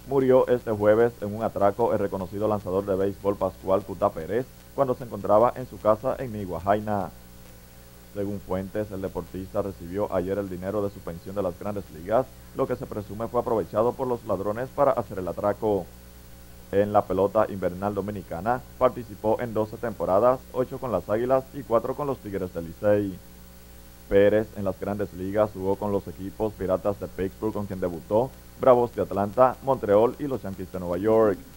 Murió este jueves en un atraco el reconocido lanzador de béisbol Pascual Cutá Pérez cuando se encontraba en su casa en Nigua Jaina. Según fuentes, el deportista recibió ayer el dinero de su pensión de las Grandes Ligas, lo que se presume fue aprovechado por los ladrones para hacer el atraco. En la pelota invernal dominicana, participó en 12 temporadas, 8 con las Águilas y 4 con los Tigres del Licey. Pérez en las Grandes Ligas jugó con los equipos Piratas de Pittsburgh, con quien debutó, Bravos de Atlanta, Montreal y los Yankees de Nueva York.